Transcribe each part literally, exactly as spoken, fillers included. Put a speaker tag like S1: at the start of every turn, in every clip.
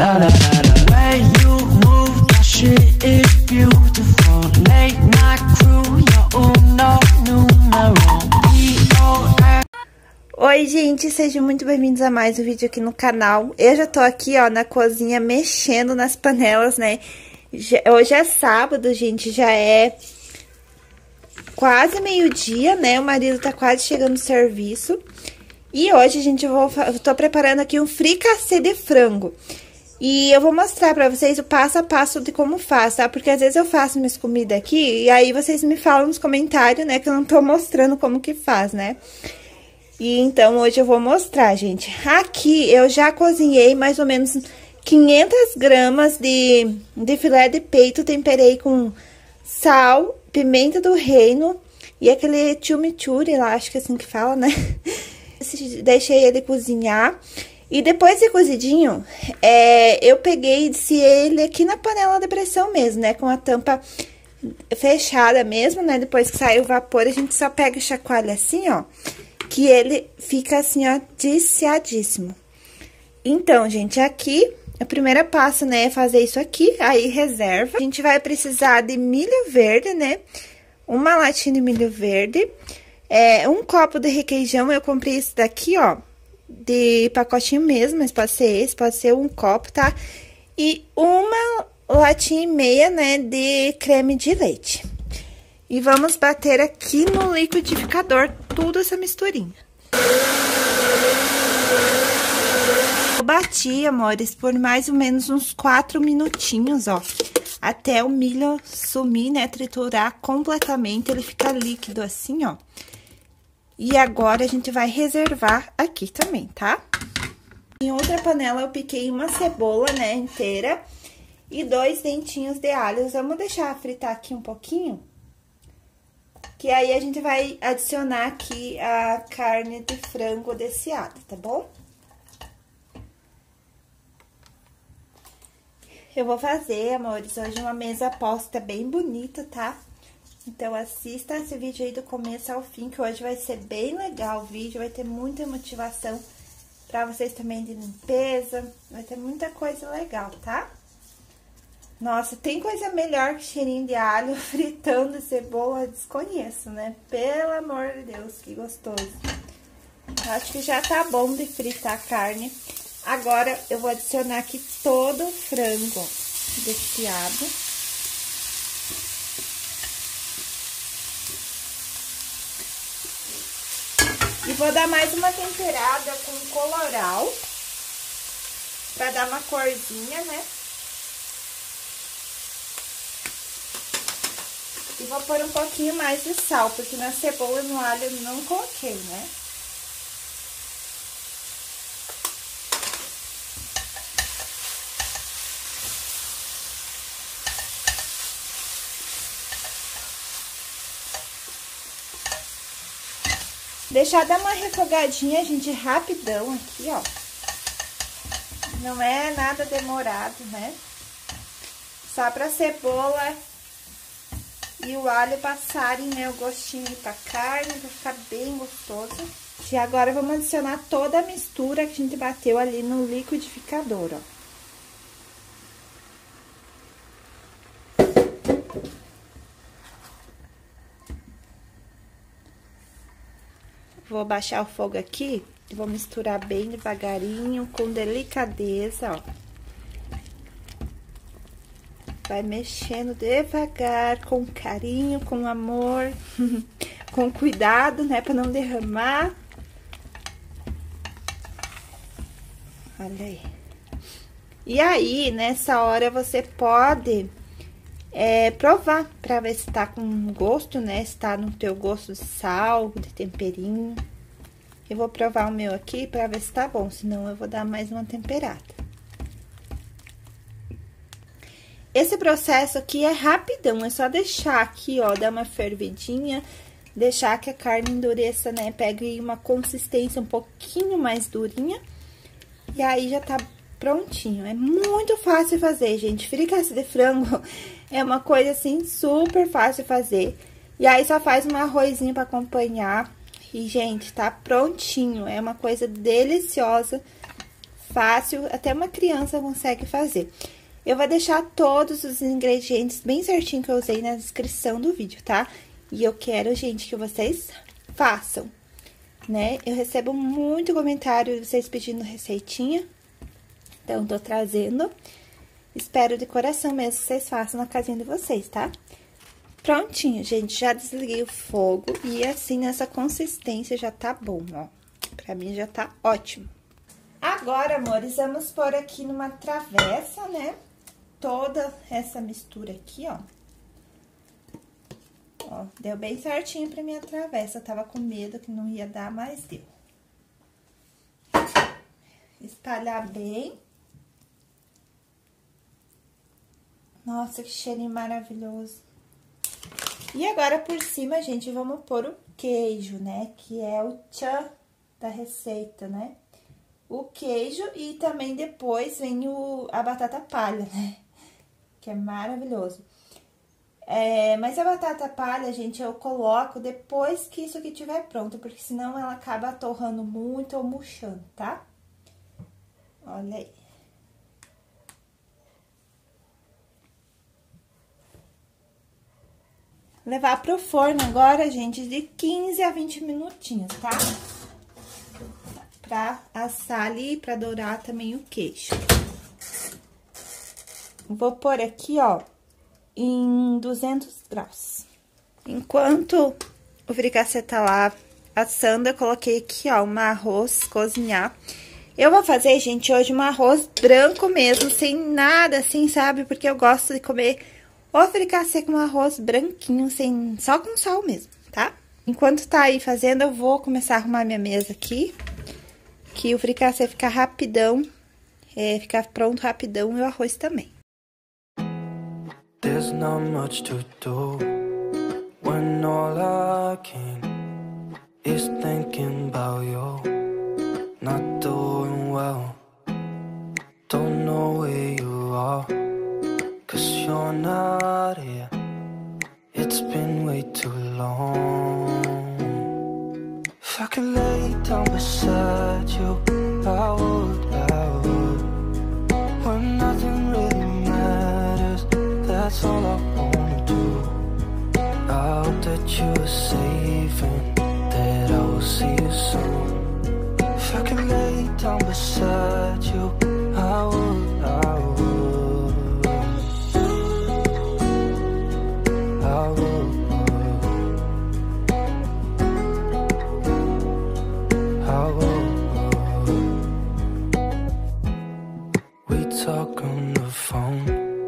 S1: When you move, that shit is beautiful. Late night crew, you're uno numero.
S2: Oi, gente, sejam muito bem-vindos a mais um vídeo aqui no canal. Eu já tô aqui, ó, na cozinha mexendo nas panelas, né? Já, hoje é sábado, gente, já é quase meio-dia, né? O marido tá quase chegando do serviço. E hoje, gente, eu, vou, eu tô preparando aqui um fricassê de frango. E eu vou mostrar pra vocês o passo a passo de como faz, tá? Porque às vezes eu faço minhas comidas aqui e aí vocês me falam nos comentários, né? Que eu não tô mostrando como que faz, né? E então, hoje eu vou mostrar, gente. Aqui, eu já cozinhei mais ou menos quinhentas gramas de, de filé de peito. Temperei com sal, pimenta do reino e aquele chimichurri lá, acho que é assim que fala, né? Deixei ele cozinhar. E depois de cozidinho, é, eu peguei e desci ele aqui na panela de pressão mesmo, né? Com a tampa fechada mesmo, né? Depois que sai o vapor, a gente só pega e chacoalha assim, ó. Que ele fica assim, ó, desfiadíssimo. Então, gente, aqui, a primeira passo, né, é fazer isso aqui, aí reserva. A gente vai precisar de milho verde, né? Uma latinha de milho verde, é, um copo de requeijão, eu comprei esse daqui, ó, de pacotinho mesmo, mas pode ser esse, pode ser um copo, tá? E uma latinha e meia, né, de creme de leite. E vamos bater aqui no liquidificador tudo essa misturinha. Eu bati, amores, por mais ou menos uns quatro minutinhos, ó. Até o milho sumir, né, triturar completamente, ele fica líquido assim, ó. E agora, a gente vai reservar aqui também, tá? Em outra panela, eu piquei uma cebola, né, inteira. E dois dentinhos de alho. Vamos deixar fritar aqui um pouquinho. Que aí, a gente vai adicionar aqui a carne de frango desfiada, tá bom? Eu vou fazer, amores, hoje uma mesa posta bem bonita, tá? Então, assista esse vídeo aí do começo ao fim, que hoje vai ser bem legal o vídeo, vai ter muita motivação pra vocês também de limpeza, vai ter muita coisa legal, tá? Nossa, tem coisa melhor que cheirinho de alho fritando cebola, desconheço, né? Pelo amor de Deus, que gostoso. Acho que já tá bom de fritar a carne. Agora, eu vou adicionar aqui todo o frango desfiado. E vou dar mais uma temperada com colorau, pra dar uma corzinha, né? E vou pôr um pouquinho mais de sal, porque na cebola e no alho eu não coloquei, né? Deixar dar uma refogadinha, gente, rapidão aqui, ó. Não é nada demorado, né? Só pra cebola e o alho passarem, né, o gostinho pra carne, pra ficar bem gostoso. E agora, vamos adicionar toda a mistura que a gente bateu ali no liquidificador, ó. Vou baixar o fogo aqui e vou misturar bem devagarinho, com delicadeza, ó. Vai mexendo devagar, com carinho, com amor, com cuidado, né, pra não derramar. Olha aí. E aí, nessa hora, você pode é, provar pra ver se tá com gosto, né, se tá no teu gosto de sal, de temperinho. Eu vou provar o meu aqui pra ver se tá bom, senão eu vou dar mais uma temperada. Esse processo aqui é rapidão, é só deixar aqui, ó, dar uma fervidinha, deixar que a carne endureça, né, pegue uma consistência um pouquinho mais durinha, e aí já tá prontinho. É muito fácil fazer, gente, fricassê de frango é uma coisa, assim, super fácil de fazer, e aí só faz um arrozinho pra acompanhar, e, gente, tá prontinho, é uma coisa deliciosa, fácil, até uma criança consegue fazer. Eu vou deixar todos os ingredientes bem certinho que eu usei na descrição do vídeo, tá? E eu quero, gente, que vocês façam, né? Eu recebo muito comentário de vocês pedindo receitinha, então tô trazendo. Espero de coração mesmo que vocês façam na casinha de vocês, tá? Prontinho, gente, já desliguei o fogo e assim, nessa consistência já tá bom, ó. Pra mim já tá ótimo. Agora, amores, vamos pôr aqui numa travessa, né? Toda essa mistura aqui, ó. Ó, deu bem certinho pra minha travessa. Eu tava com medo que não ia dar, mas deu. Espalhar bem. Nossa, que cheirinho maravilhoso. E agora, por cima, gente, vamos pôr o queijo, né? Que é o tchan da receita, né? O queijo e também depois vem o, a batata palha, né? Que é maravilhoso. É, mas a batata palha, gente, eu coloco depois que isso aqui estiver pronto, porque senão ela acaba torrando muito ou murchando, tá? Olha aí. Levar pro forno agora, gente, de quinze a vinte minutinhos, tá? Pra assar ali, pra dourar também o queijo. Vou pôr aqui, ó, em duzentos graus. Enquanto o fricassê tá lá assando, eu coloquei aqui, ó, um arroz cozinhar. Eu vou fazer, gente, hoje um arroz branco mesmo, sem nada assim, sabe? Porque eu gosto de comer o fricassê com arroz branquinho, sem, só com sal mesmo, tá? Enquanto tá aí fazendo, eu vou começar a arrumar minha mesa aqui, que o fricassê ficar rapidão, é, ficar pronto rapidão e o arroz também.
S1: There's not much to do when all I can is thinking about you. Not doing well, don't know where you are, 'cause you're not here. It's been way too long. If I could lay down beside you, I would, I would. When nothing really matters, that's all I wanna do. I hope that you are safe and that I will see you soon. If I could lay down beside you, I would, I would. I would. I would. We talk on the phone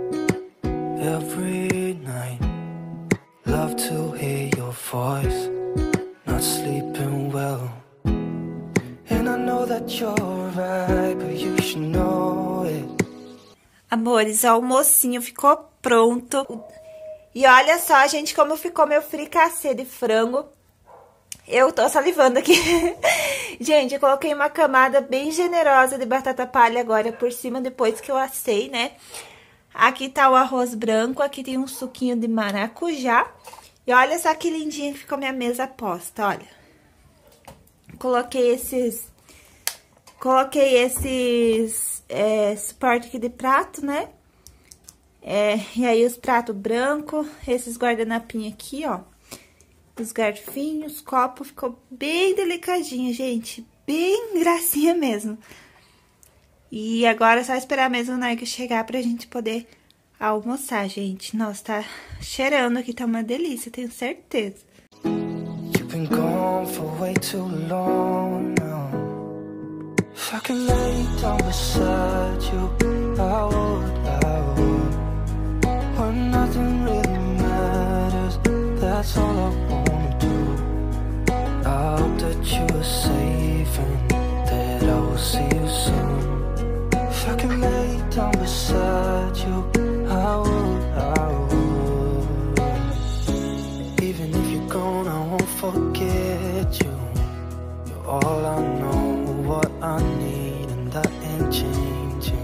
S1: every night. Love to hear your voice. Not sleeping well. And I know that you're right, but you should know it.
S2: Amores, o almocinho ficou pronto. E olha só, gente, como ficou meu fricassê de frango. Eu tô salivando aqui. Gente, eu coloquei uma camada bem generosa de batata palha agora por cima, depois que eu assei, né? Aqui tá o arroz branco, aqui tem um suquinho de maracujá. E olha só que lindinha que ficou minha mesa posta, olha. Coloquei esses... Coloquei esses é, suporte aqui de prato, né? É, e aí os pratos brancos, esses guardanapinhos aqui, ó. Os garfinhos, copo, ficou bem delicadinho, gente. Bem gracinha mesmo. E agora é só esperar mesmo o Nike chegar pra gente poder almoçar, gente. Nossa, tá cheirando aqui, tá uma delícia, tenho certeza.
S1: You've been gone for way too long now. If I could lay down beside you, I would, I would. When nothing really matters, that's all I wanna do. I hope that you are safe and that I will see you soon. If I could lay down beside you, I would, I would. Even if you're gone, I won't forget you. You're all I know, what I need, and that ain't changing.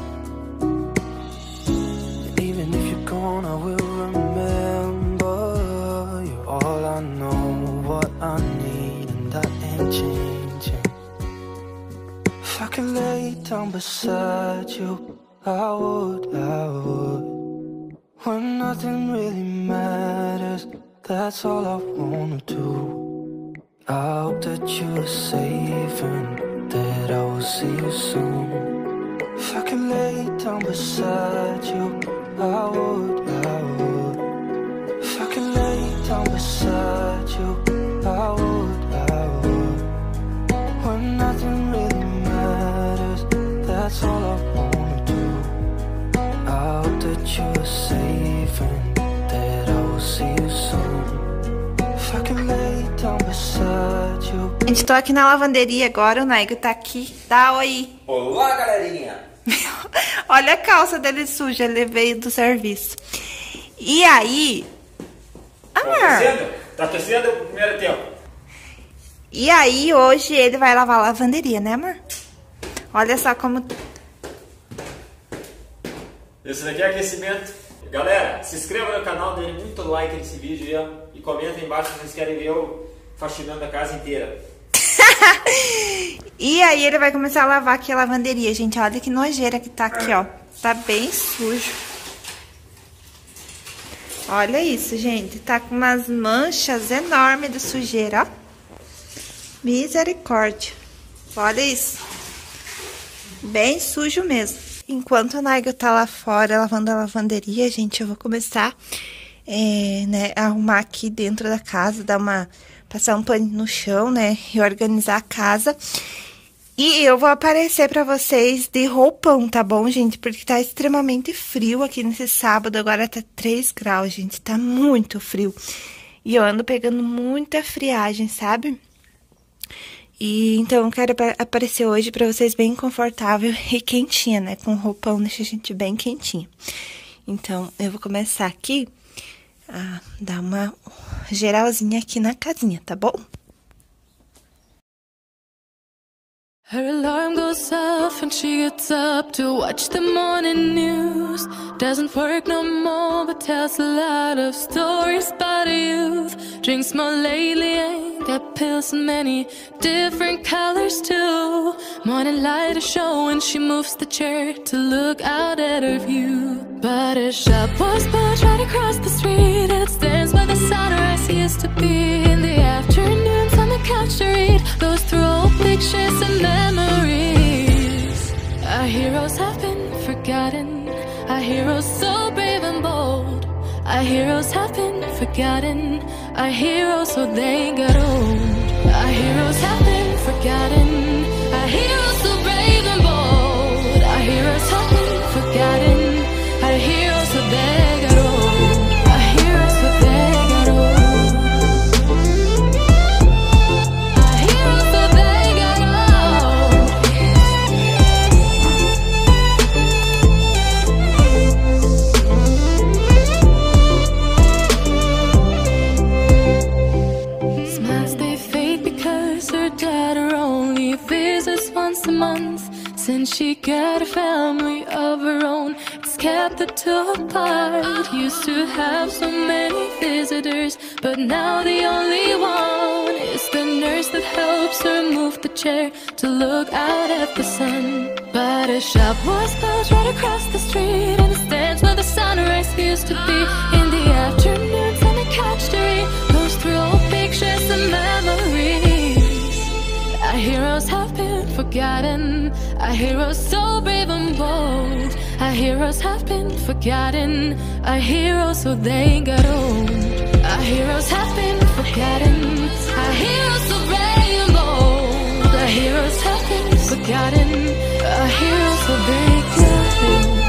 S1: And even if you're gone, I will remember. You're all I know, what I need, and that ain't changing. If I could lay down beside you, I would, I would. When nothing really matters, that's all I wanna do. I hope that you're safe and that I will see you soon. If I could lay down beside you, I would, I would. If I could lay down beside you, I would, I would. When nothing really matters, that's all I wanna do. I hope that you're safe and that I will see you soon. If I could lay down beside you.
S2: Gente, tô aqui na lavanderia agora, o Naigo tá aqui. Dá oi.
S3: Olá, galerinha.
S2: Olha a calça dele suja, ele veio do serviço. E aí... Amor.
S3: Tá torcendo? Tá torcendo o primeiro tempo.
S2: E aí, hoje ele vai lavar a lavanderia, né, amor? Olha só como...
S3: Esse daqui é aquecimento. Galera, se inscreva no canal, dê muito like nesse vídeo aí, ó, e comenta aí embaixo se vocês querem ver eu faxinando a casa inteira.
S2: E aí ele vai começar a lavar aqui a lavanderia, gente. Olha que nojeira que tá aqui, ó. Tá bem sujo. Olha isso, gente. Tá com umas manchas enormes de sujeira, ó. Misericórdia. Olha isso. Bem sujo mesmo. Enquanto o Naigo tá lá fora lavando a lavanderia, gente, eu vou começar é, né, a arrumar aqui dentro da casa, dar uma... passar um pano no chão, né, e organizar a casa. E eu vou aparecer pra vocês de roupão, tá bom, gente? Porque tá extremamente frio aqui nesse sábado, agora tá três graus, gente, tá muito frio. E eu ando pegando muita friagem, sabe? E então eu quero aparecer hoje pra vocês bem confortável e quentinha, né? Com roupão, deixa a gente bem quentinha. Então, eu vou começar aqui a dar uma geralzinha aqui na casinha, tá bom?
S4: Her alarm goes off and she gets up to watch the morning news. Doesn't work no more but tells a lot of stories about her youth. Drinks more lately, ain't got pills in many different colors too. Morning light is showing, she moves the chair to look out at her view. But her shop was built right across the street, and it stands by the sunrise used to be. In the afternoons on the couch to read, goes through old pictures and memories. Our heroes have been forgotten, our heroes so brave and bold. Our heroes have been forgotten, our heroes so they got old. Our heroes have been forgotten, our heroes so brave and bold. Our heroes have been forgotten, our heroes so they got old. Our heroes so they got old. Our heroes so they got old. Smiles they fade because her daughter only visits once a month. Since she got a family of her own, it's kept the two apart. Used to have so many visitors, but now the only one is the nurse that helps her move the chair to look out at the sun. But her shop was built right across the street, and it stands where the sunrise used to be. In the afternoons on the couch to read, goes through old pictures and memories. Our heroes have been forgotten, our heroes so brave and bold. Our heroes have been forgotten, our heroes so they got old. Our heroes have been forgotten, our heroes so brave and bold. Our heroes have been forgotten, our heroes so they got old.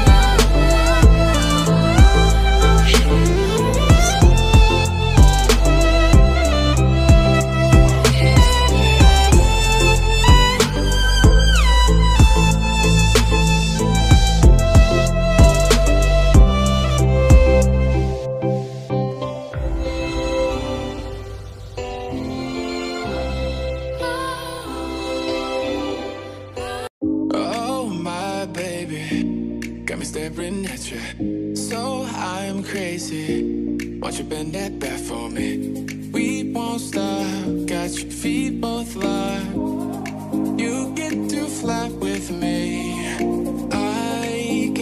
S5: Staring at you, so I'm crazy. Won't you bend that back for me? We won't stop, got your feet both locked. You get to fly with me.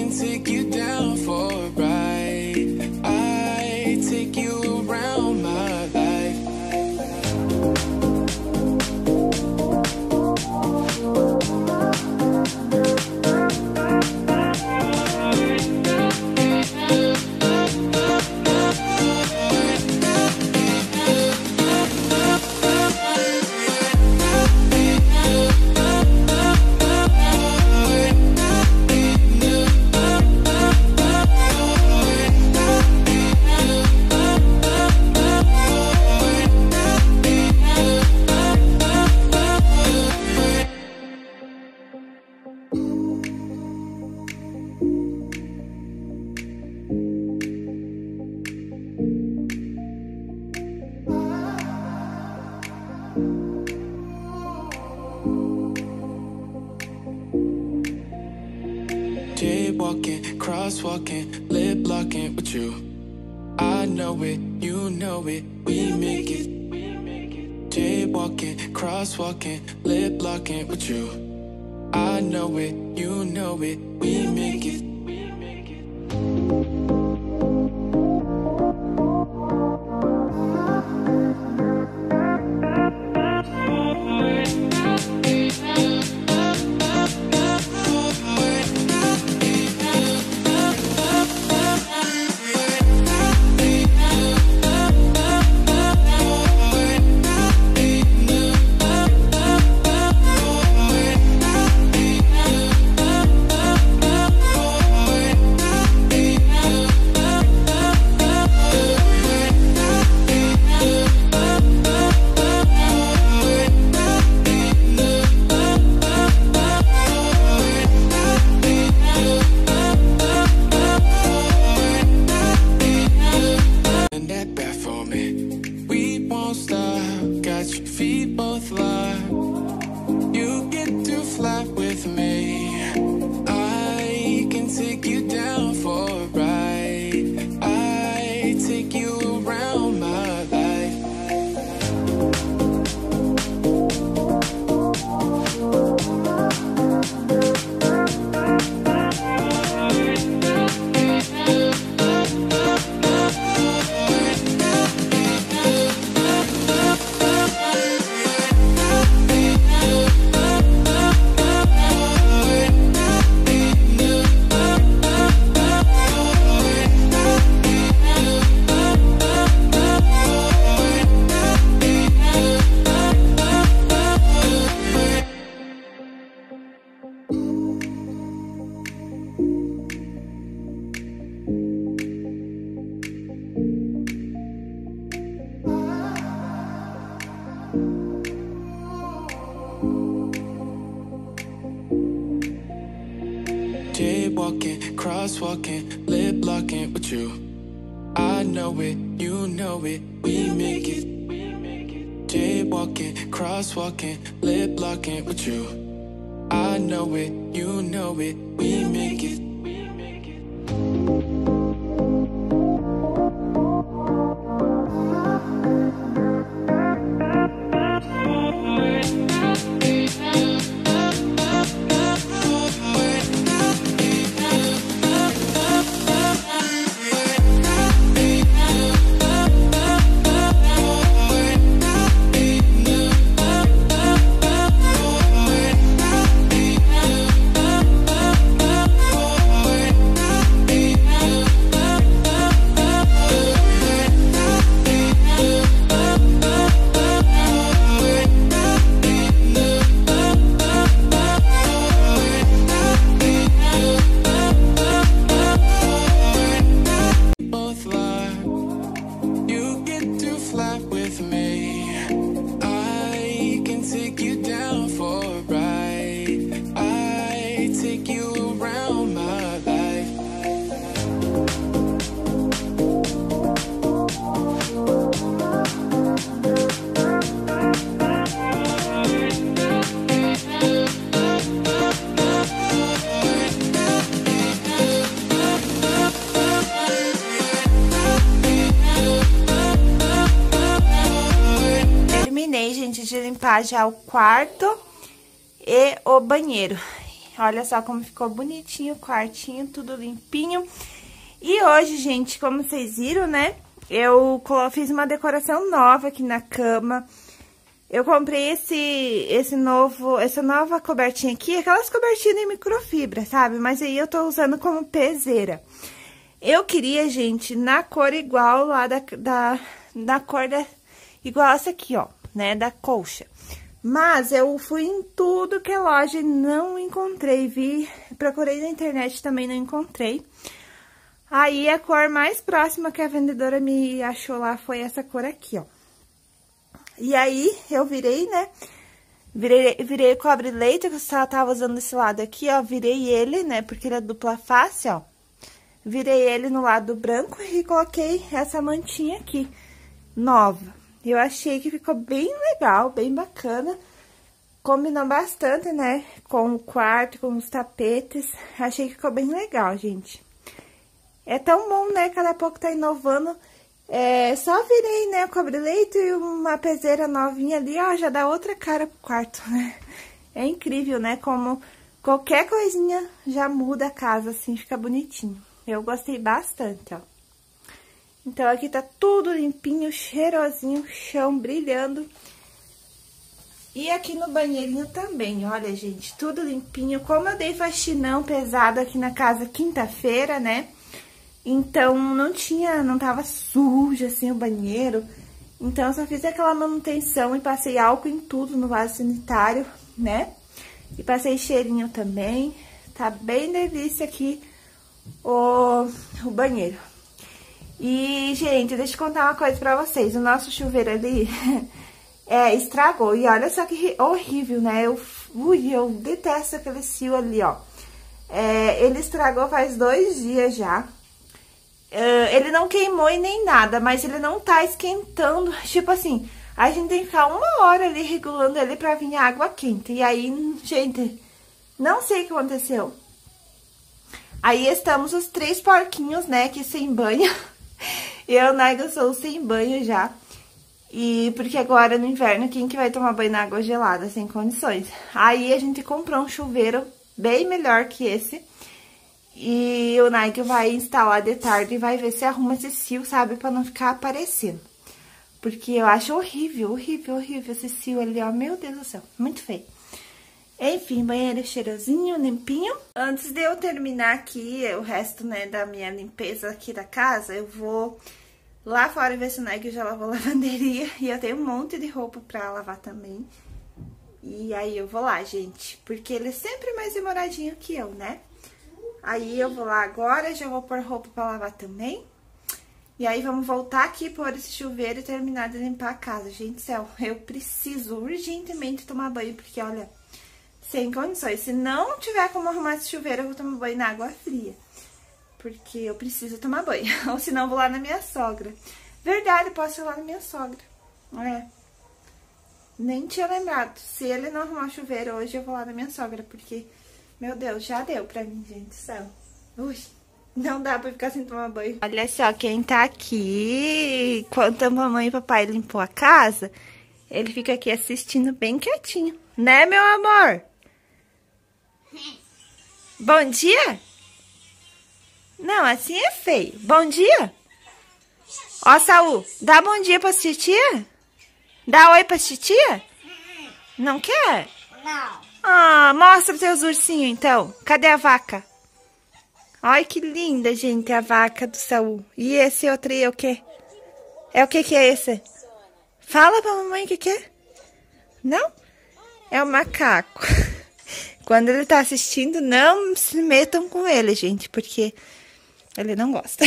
S5: can take you down for a ride. I take you around my life. Jaywalking, crosswalking, lip locking with you. I know it, you know it, we make it. Jaywalking, crosswalking, lip locking with you. I know it, you know it, we make it. Jaywalking, crosswalking, lip locking with you. I know it, you know it, we make it. Jaywalking, crosswalking, lip locking with you. I know it, you know it, we make it.
S2: Gente, de limpar já o quarto e o banheiro. Olha só como ficou bonitinho o quartinho, tudo limpinho. E hoje, gente, como vocês viram, né, eu fiz uma decoração nova aqui na cama. Eu comprei esse, esse novo, essa nova cobertinha aqui, aquelas cobertinhas de microfibra, sabe? Mas aí eu tô usando como peseira. Eu queria, gente, na cor igual lá da, da, da cor da, igual essa aqui, ó, né, da colcha. Mas eu fui em tudo que é loja e não encontrei, vi, procurei na internet também, não encontrei. Aí a cor mais próxima que a vendedora me achou lá foi essa cor aqui, ó. E aí eu virei, né, virei, virei o cobre-leite, que eu só tava usando esse lado aqui, ó, virei ele, né, porque ele é dupla face, ó. Virei ele no lado branco e coloquei essa mantinha aqui, nova. Eu achei que ficou bem legal, bem bacana. Combinou bastante, né, com o quarto, com os tapetes. Achei que ficou bem legal, gente. É tão bom, né, cada pouco tá inovando. É, só virei, né, o cobre-leite e uma peseira novinha ali, ó, já dá outra cara pro quarto, né. É incrível, né, como qualquer coisinha já muda a casa, assim, fica bonitinho. Eu gostei bastante, ó. Então, aqui tá tudo limpinho, cheirosinho, chão brilhando. E aqui no banheirinho também, olha, gente, tudo limpinho. Como eu dei faxinão pesado aqui na casa quinta-feira, né? Então, não tinha, não tava sujo, assim, o banheiro. Então, eu só fiz aquela manutenção e passei álcool em tudo no vaso sanitário, né? E passei cheirinho também. Tá bem delícia aqui o, o banheiro. E, gente, deixa eu contar uma coisa pra vocês. O nosso chuveiro ali é, estragou. E olha só que horrível, né? Eu, ui, eu detesto aquele cio ali, ó. É, ele estragou faz dois dias já. Uh, ele não queimou e nem nada, mas ele não tá esquentando. Tipo assim, a gente tem que ficar uma hora ali regulando ele pra vir água quente. E aí, gente, não sei o que aconteceu. Aí estamos os três porquinhos, né, aqui sem banho. Eu, Naiga, sou sem banho já. E porque agora no inverno, quem que vai tomar banho na água gelada, sem condições? Aí a gente comprou um chuveiro bem melhor que esse. E o Nike vai instalar de tarde e vai ver se arruma esse cio, sabe? Pra não ficar aparecendo. Porque eu acho horrível, horrível, horrível esse cio ali, ó. Meu Deus do céu, muito feio. Enfim, banheiro cheirosinho, limpinho. Antes de eu terminar aqui o resto, né, da minha limpeza aqui da casa, eu vou lá fora ver se o Nike já lavou a lavanderia. E eu tenho um monte de roupa pra lavar também. E aí eu vou lá, gente, porque ele é sempre mais demoradinho que eu, né? Aí eu vou lá agora, já vou pôr roupa pra lavar também. E aí vamos voltar aqui, pôr esse chuveiro e terminar de limpar a casa. Gente do céu, eu preciso urgentemente tomar banho, porque olha, sem condições. Se não tiver como arrumar esse chuveiro, eu vou tomar banho na água fria. Porque eu preciso tomar banho, ou senão eu vou lá na minha sogra. Verdade, eu posso ir lá na minha sogra. É. Nem tinha lembrado. Se ele não arrumar o chuveiro hoje, eu vou lá na minha sogra, porque... Meu Deus, já deu pra mim, gente do céu. Ui, não dá pra ficar sem tomar banho. Olha só, quem tá aqui, enquanto a mamãe e papai limpou a casa, ele fica aqui assistindo bem quietinho. Né, meu amor? Bom dia? Não, assim é feio. Bom dia? Ó, Saul, dá bom dia pra titia? Dá oi pra titia? Não quer?
S6: Não.
S2: Ah, mostra os teus ursinhos, então. Cadê a vaca? Olha que linda, gente, a vaca do Saul. E esse outro aí é o quê? É o que que é esse? Fala pra mamãe o que que é. Não? É o macaco. Quando ele tá assistindo, não se metam com ele, gente, porque ele não gosta.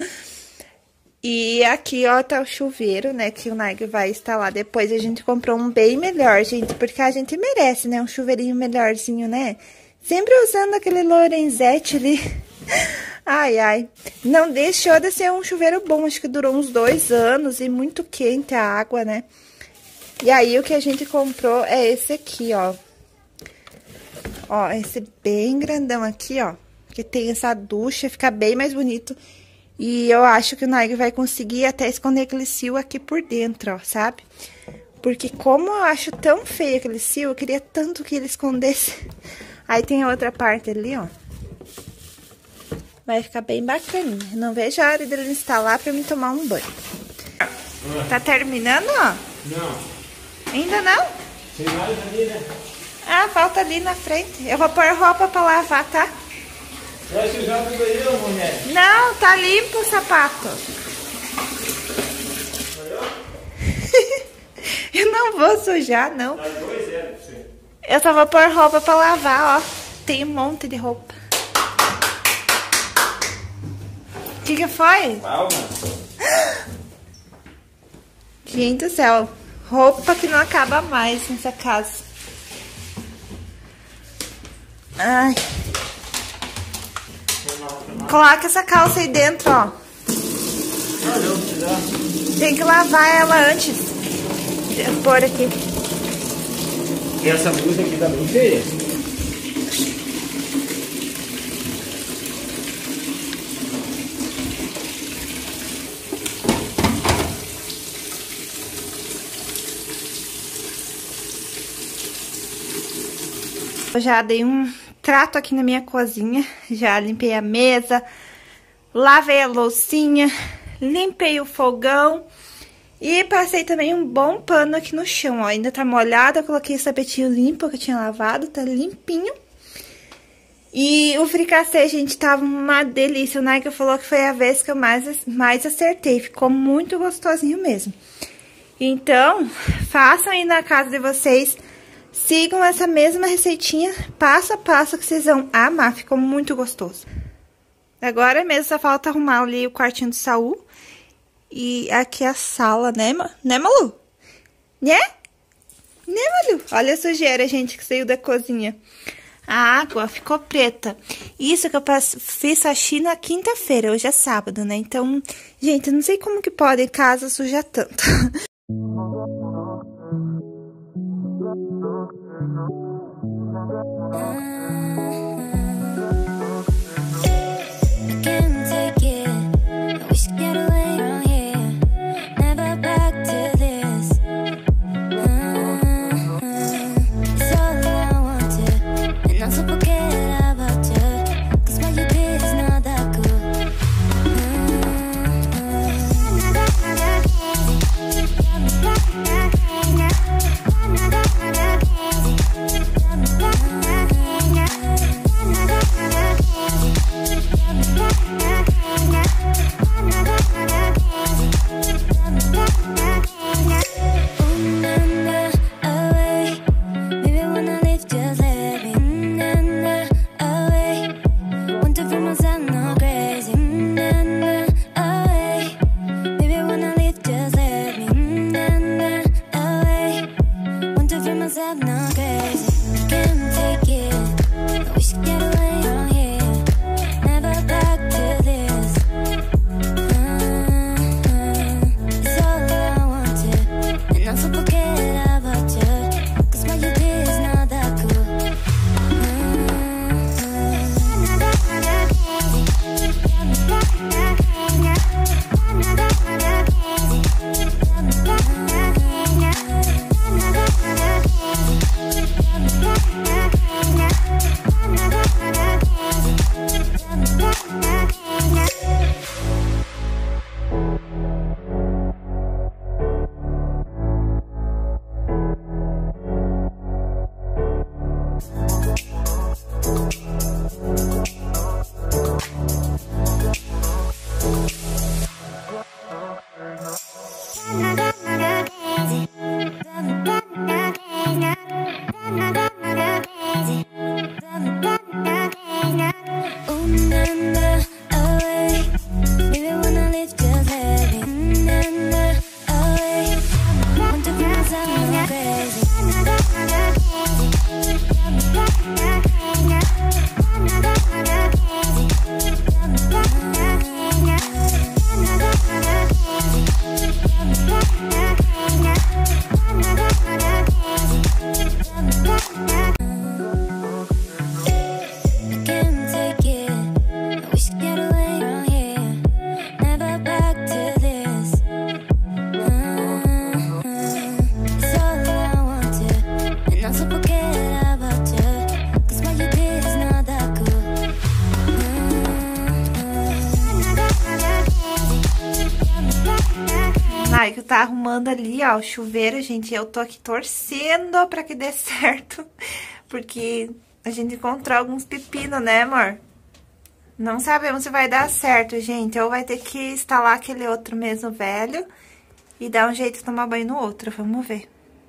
S2: E aqui, ó, tá o chuveiro, né, que o Nike vai instalar depois. A gente comprou um bem melhor, gente, porque a gente merece, né, um chuveirinho melhorzinho, né? Sempre usando aquele Lorenzetti ali. Ai, ai. Não deixou de ser um chuveiro bom, acho que durou uns dois anos e muito quente a água, né? E aí, o que a gente comprou é esse aqui, ó. Ó, esse bem grandão aqui, ó, que tem essa ducha, fica bem mais bonito. E eu acho que o Nike vai conseguir até esconder aquele cio aqui por dentro, ó, sabe? Porque como eu acho tão feio aquele cio, eu queria tanto que ele escondesse Aí tem a outra parte ali, ó. Vai ficar bem bacaninha. Não vejo a hora dele instalar pra mim tomar um banho. Tá terminando, ó?
S3: Não.
S2: Ainda não?
S3: Tem mais ali, né?
S2: Ah, falta ali na frente. Eu vou pôr roupa pra lavar, tá?
S3: Vai sujar tudo aí, ô mulher.
S2: Não, tá limpo o sapato. Eu não vou sujar, não.
S3: Tá dois zero pra você.
S2: Eu só vou pôr roupa pra lavar, ó. Tem um monte de roupa. O que que foi?
S3: Calma.
S2: Gente do céu. Roupa que não acaba mais nessa casa. Ai. Coloca essa calça aí dentro, ó.
S3: Não, não, precisa.
S2: Tem que lavar ela antes. Deixa eu pôr aqui.
S3: E essa blusa aqui tá bem feia.
S2: Eu já dei um trato aqui na minha cozinha. Já limpei a mesa, lavei a loucinha, limpei o fogão e passei também um bom pano aqui no chão, ó. Ainda tá molhado, eu coloquei esse tapetinho limpo que eu tinha lavado, tá limpinho. E o fricassê, gente, tava uma delícia. O Nigel falou que foi a vez que eu mais, mais acertei. Ficou muito gostosinho mesmo. Então, façam aí na casa de vocês. Sigam essa mesma receitinha, passo a passo, que vocês vão amar. Ficou muito gostoso. Agora mesmo só falta arrumar ali o quartinho do Saul. E aqui a sala, né, né Malu? Né? Né, Malu? Olha a sujeira, gente, que saiu da cozinha. A água ficou preta. Isso que eu fiz faxina quinta-feira, hoje é sábado, né? Então, gente, eu não sei como que pode casa sujar tanto. Naigo tá arrumando ali, ó, o chuveiro, gente. Eu tô aqui torcendo pra que dê certo. Porque a gente encontrou alguns pepinos, né, amor? Não sabemos se vai dar certo, gente. Ou vai ter que instalar aquele outro mesmo velho e dar um jeito de tomar banho no outro. Vamos ver.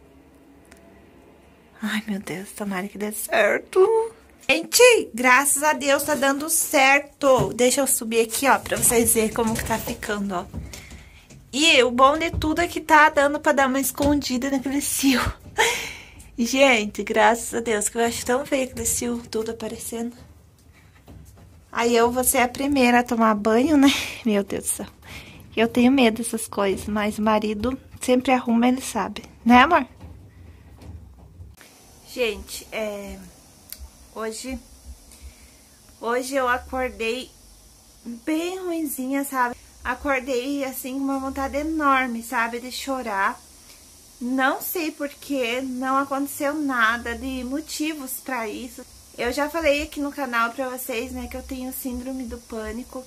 S2: Ai, meu Deus, tomara que dê certo. Gente, graças a Deus tá dando certo. Deixa eu subir aqui, ó, pra vocês verem como que tá ficando, ó. E o bom de tudo é que tá dando pra dar uma escondida naquele cio. Gente, graças a Deus, que eu acho tão feio aquele cio tudo aparecendo. Aí eu vou ser a primeira a tomar banho, né? Meu Deus do céu. Eu tenho medo dessas coisas, mas o marido sempre arruma, ele sabe. Né, amor? Gente, é... Hoje, hoje eu acordei bem ruinzinha, sabe? Acordei, assim, com uma vontade enorme, sabe? De chorar. Não sei porquê, não aconteceu nada de motivos pra isso. Eu já falei aqui no canal pra vocês, né, que eu tenho síndrome do pânico.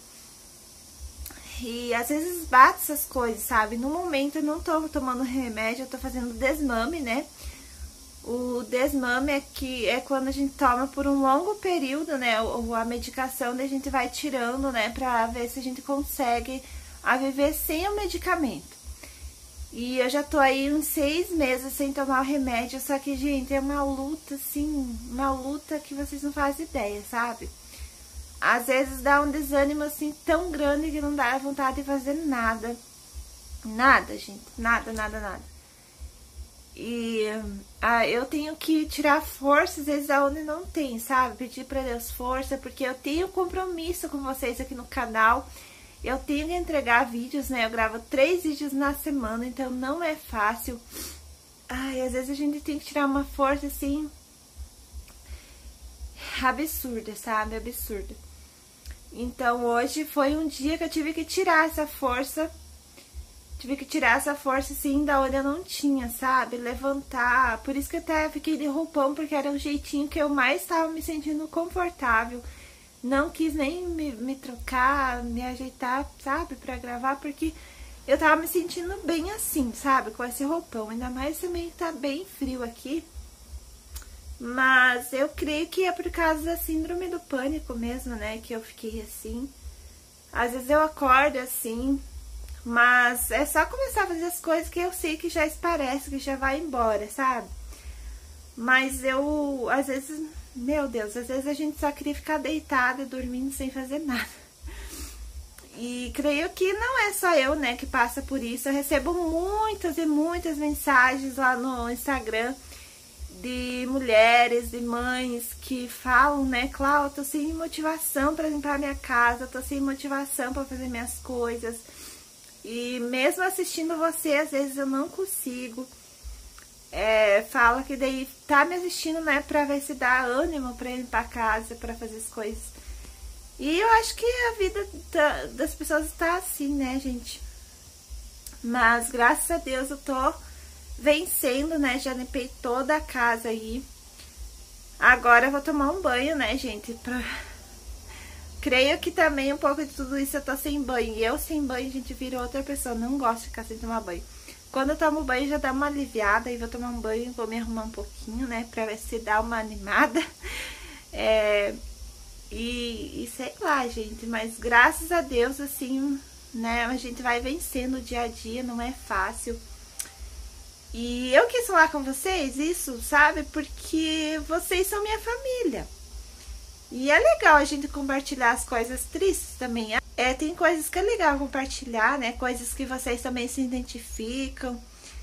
S2: E às vezes bate essas coisas, sabe? No momento eu não tô tomando remédio, eu tô fazendo desmame, né? O desmame é, que é quando a gente toma por um longo período, né, a medicação, daí a gente vai tirando, né, pra ver se a gente consegue a viver sem o medicamento. E eu já tô aí uns seis meses sem tomar o remédio, só que, gente, é uma luta, assim, uma luta que vocês não fazem ideia, sabe? Às vezes dá um desânimo, assim, tão grande que não dá vontade de fazer nada. Nada, gente, nada, nada, nada. E ah, eu tenho que tirar força, às vezes, aonde não tem, sabe? Pedir pra Deus força, porque eu tenho compromisso com vocês aqui no canal. Eu tenho que entregar vídeos, né? Eu gravo três vídeos na semana, então não é fácil. Ai, às vezes a gente tem que tirar uma força, assim, absurda, sabe? Absurda. Então, hoje foi um dia que eu tive que tirar essa força. Tive que tirar essa força, assim, da onde eu não tinha, sabe? Levantar. Por isso que eu até fiquei de roupão, porque era o jeitinho que eu mais estava me sentindo confortável. Não quis nem me, me trocar, me ajeitar, sabe? Pra gravar, porque eu tava me sentindo bem assim, sabe? Com esse roupão. Ainda mais também que tá bem frio aqui. Mas eu creio que é por causa da síndrome do pânico mesmo, né? Que eu fiquei assim. Às vezes eu acordo assim... Mas é só começar a fazer as coisas que eu sei que já esparece, que já vai embora, sabe? Mas eu, às vezes, meu Deus, às vezes a gente só queria ficar deitada, dormindo, sem fazer nada. E creio que não é só eu, né, que passa por isso. Eu recebo muitas e muitas mensagens lá no Instagram de mulheres, de mães que falam, né, Cláudia, eu tô sem motivação pra limpar minha casa, tô sem motivação pra fazer minhas coisas. E mesmo assistindo você, às vezes eu não consigo. É, fala que daí tá me assistindo, né, pra ver se dá ânimo pra ir pra casa, pra fazer as coisas. E eu acho que a vida da, das pessoas está assim, né, gente? Mas graças a Deus eu tô vencendo, né? Já limpei toda a casa aí. Agora eu vou tomar um banho, né, gente? Pra... Creio que também um pouco de tudo isso eu tô sem banho. E eu sem banho, a gente vira outra pessoa. Não gosto de ficar sem tomar banho. Quando eu tomo banho já dá uma aliviada. E vou tomar um banho, vou me arrumar um pouquinho, né? Pra ver se dá uma animada. É... E, e sei lá, gente. Mas graças a Deus, assim, né? A gente vai vencendo o dia a dia. Não é fácil. E eu quis falar com vocês isso, sabe? Porque vocês são minha família. E é legal a gente compartilhar as coisas tristes também. É, tem coisas que é legal compartilhar, né? Coisas que vocês também se identificam.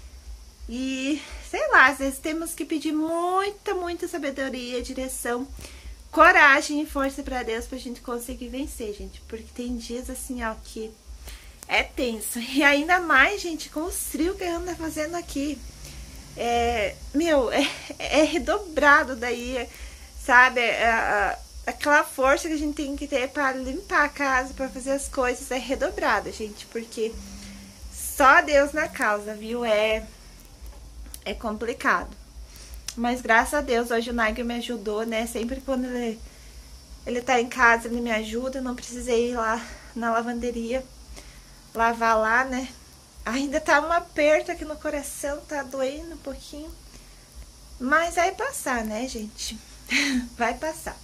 S2: E, sei lá, às vezes temos que pedir muita, muita sabedoria, direção, coragem e força pra Deus pra gente conseguir vencer, gente. Porque tem dias assim, ó, que é tenso. E ainda mais, gente, com o frio que anda fazendo aqui. É, meu, é, é redobrado daí, sabe? É, é, aquela força que a gente tem que ter pra limpar a casa, pra fazer as coisas, é redobrada, gente. Porque só Deus na causa, viu? É, é complicado. Mas graças a Deus, hoje o Nigel me ajudou, né? Sempre quando ele, ele tá em casa, ele me ajuda. Não precisei ir lá na lavanderia lavar lá, né? Ainda tá um aperto aqui no coração, tá doendo um pouquinho. Mas vai passar, né, gente? Vai passar.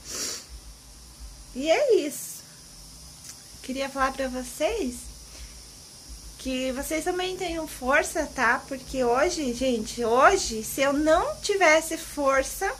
S2: E é isso. Queria falar pra vocês que vocês também tenham força, tá? Porque hoje, gente, hoje, se eu não tivesse força,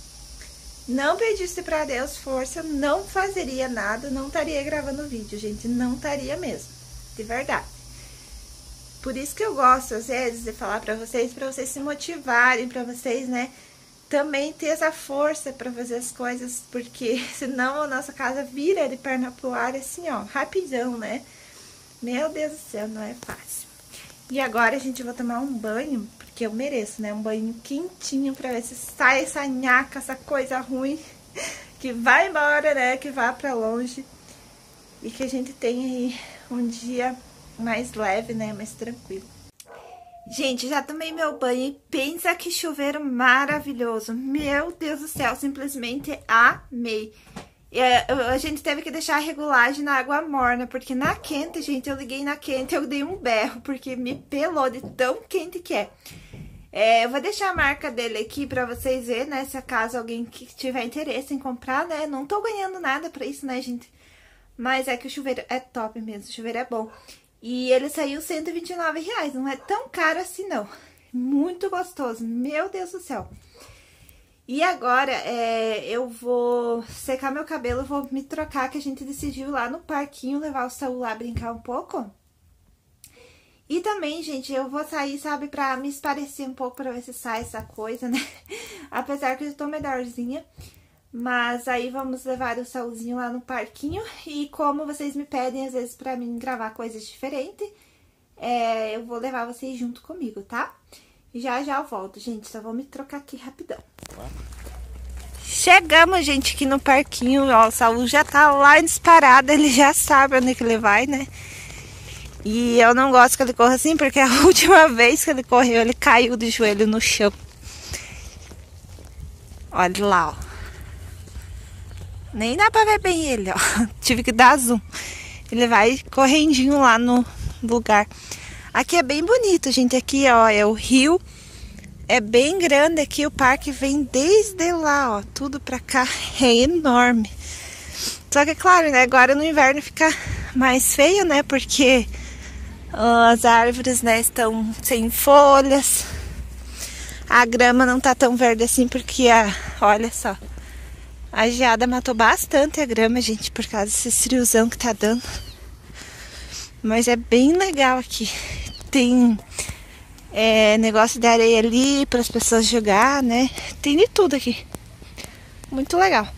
S2: não pedisse pra Deus força, eu não fazeria nada, não estaria gravando vídeo, gente. Não estaria mesmo, de verdade. Por isso que eu gosto, às vezes, de falar pra vocês, pra vocês se motivarem, pra vocês, né, também ter essa força pra fazer as coisas, porque senão a nossa casa vira de perna pro ar, assim, ó, rapidão, né? Meu Deus do céu, não é fácil. E agora a gente vai tomar um banho, porque eu mereço, né, um banho quentinho pra ver se sai essa nhaca, essa coisa ruim, que vai embora, né, que vá pra longe, e que a gente tenha aí um dia mais leve, né, mais tranquilo. Gente, já tomei meu banho e pensa que chuveiro maravilhoso. Meu Deus do céu, simplesmente amei. É, a gente teve que deixar a regulagem na água morna, porque na quente, gente, eu liguei na quente, eu dei um berro, porque me pelou de tão quente que é. É, eu vou deixar a marca dele aqui pra vocês verem, né, se acaso alguém que tiver interesse em comprar, né, não tô ganhando nada pra isso, né, gente, mas é que o chuveiro é top mesmo, o chuveiro é bom. E ele saiu cento e vinte e nove reais, não é tão caro assim não, muito gostoso, meu Deus do céu. E agora, é, eu vou secar meu cabelo, vou me trocar, que a gente decidiu lá no parquinho levar o celular brincar um pouco. E também, gente, eu vou sair, sabe, pra me esparecer um pouco, pra ver se sai essa coisa, né? Apesar que eu tô melhorzinha. Mas aí vamos levar o Saulzinho lá no parquinho. E como vocês me pedem, às vezes, pra mim gravar coisas diferentes, é, eu vou levar vocês junto comigo, tá? Já já eu volto, gente. Só vou me trocar aqui rapidão. Chegamos, gente, aqui no parquinho. Ó, o Saul já tá lá disparado. Ele já sabe onde que ele vai, né? E eu não gosto que ele corra assim, porque a última vez que ele correu, ele caiu de joelho no chão. Olha lá, ó. Nem dá pra ver bem ele, ó. Tive que dar zoom. Ele vai correndinho lá no lugar. Aqui é bem bonito, gente. Aqui, ó, é o rio. É bem grande aqui. O parque vem desde lá, ó. Tudo pra cá. É enorme. Só que, claro, né? Agora no inverno fica mais feio, né? Porque uh, as árvores, né, estão sem folhas. A grama não tá tão verde assim porque, a, olha só. A geada matou bastante a grama, gente, por causa desse friozão que tá dando. Mas é bem legal aqui. Tem é, negócio de areia ali para as pessoas jogar, né? Tem de tudo aqui. Muito legal.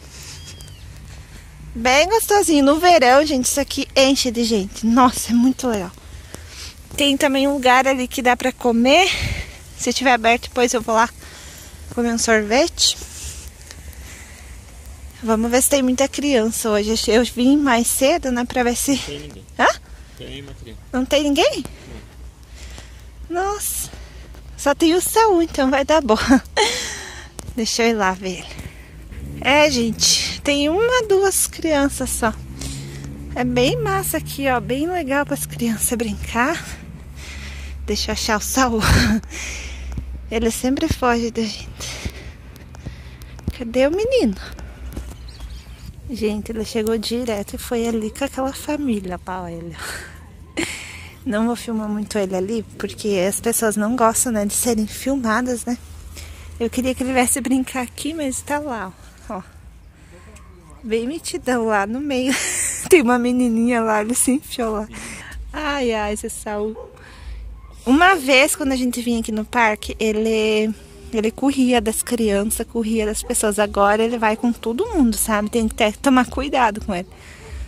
S2: Bem gostosinho. No verão, gente, isso aqui enche de gente. Nossa, é muito legal. Tem também um lugar ali que dá para comer. Se tiver aberto, depois eu vou lá comer um sorvete. Vamos ver se tem muita criança hoje. Eu vim mais cedo, né, pra ver se...
S3: Não tem ninguém.
S2: Hã?
S3: Tem uma criança.
S2: Não tem ninguém? Não. Nossa. Só tem o Saul, então vai dar bom. Deixa eu ir lá ver ele. É, gente, tem uma, duas crianças só. É bem massa aqui, ó. Bem legal para as crianças brincar. Deixa eu achar o Saul. Ele sempre foge da gente. Cadê o menino? Gente, ele chegou direto e foi ali com aquela família pra ele. Não vou filmar muito ele ali, porque as pessoas não gostam, né, de serem filmadas, né? Eu queria que ele viesse brincar aqui, mas tá lá, ó. Bem metidão lá no meio. Tem uma menininha lá, ele se enfiou lá. Ai, ai, esse Saul. Uma vez, quando a gente vinha aqui no parque, ele... Ele corria das crianças, corria das pessoas. Agora ele vai com todo mundo, sabe? Tem que ter, tomar cuidado com ele.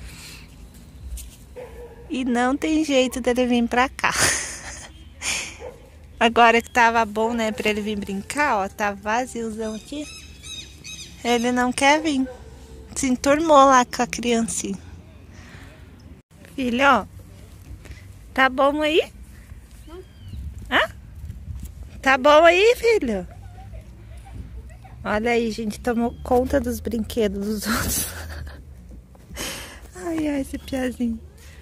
S2: E não tem jeito dele vir pra cá. Agora que tava bom, né, pra ele vir brincar, ó. Tá vaziozão aqui. Ele não quer vir. Se enturmou lá com a criancinha. Filho, ó. Tá bom aí? Hã? Tá bom aí, filho? Olha aí, gente, tomou conta dos brinquedos dos outros. Ai, ai, esse piazinho.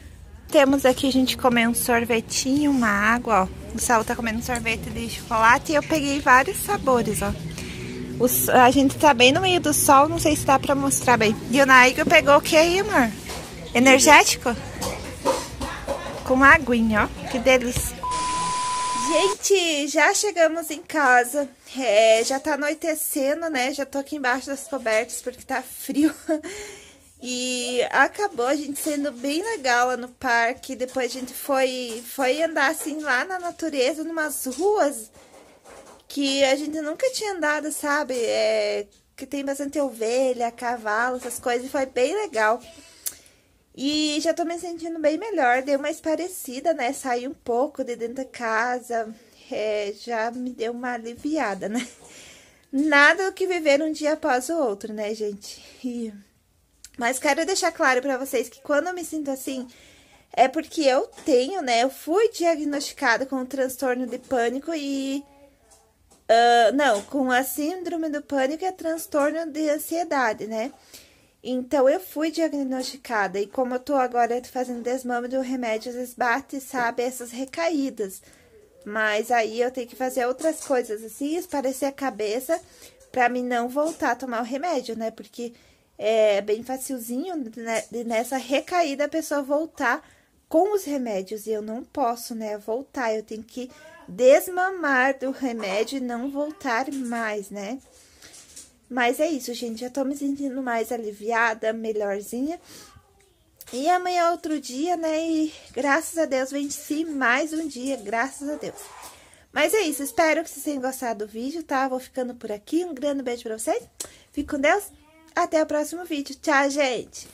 S2: Temos aqui a gente comer um sorvetinho, uma água, ó. O Saul tá comendo um sorvete de chocolate e eu peguei vários sabores, ó. Os, a gente tá bem no meio do sol, não sei se dá pra mostrar bem. E o Naigo pegou o que aí, amor? Energético? Com aguinha, ó. Que delícia. Gente, já chegamos em casa. É, já tá anoitecendo, né? Já tô aqui embaixo das cobertas porque tá frio. E acabou a gente sendo bem legal lá no parque. Depois a gente foi, foi andar assim lá na natureza, numas ruas que a gente nunca tinha andado, sabe? É, que tem bastante ovelha, cavalo, essas coisas. E foi bem legal. E já tô me sentindo bem melhor. Deu uma esparecida, né? Saí um pouco de dentro da casa. É, já me deu uma aliviada, né? Nada do que viver um dia após o outro, né, gente? E... Mas quero deixar claro pra vocês que quando eu me sinto assim, é porque eu tenho, né? Eu fui diagnosticada com um transtorno de pânico e... Uh, não, com a síndrome do pânico e transtorno de ansiedade, né? Então, eu fui diagnosticada e como eu tô agora fazendo desmame do remédio, às vezes bate, sabe, essas recaídas. Mas aí eu tenho que fazer outras coisas assim, esparecer a cabeça pra mim não voltar a tomar o remédio, né? Porque... é bem facilzinho, né, de nessa recaída a pessoa voltar com os remédios. E eu não posso, né, voltar. Eu tenho que desmamar do remédio e não voltar mais, né? Mas é isso, gente. Já tô me sentindo mais aliviada, melhorzinha. E amanhã é outro dia, né? E graças a Deus venci mais um dia, graças a Deus. Mas é isso. Espero que vocês tenham gostado do vídeo, tá? Vou ficando por aqui. Um grande beijo pra vocês. Fique com Deus. Até o próximo vídeo. Tchau, gente!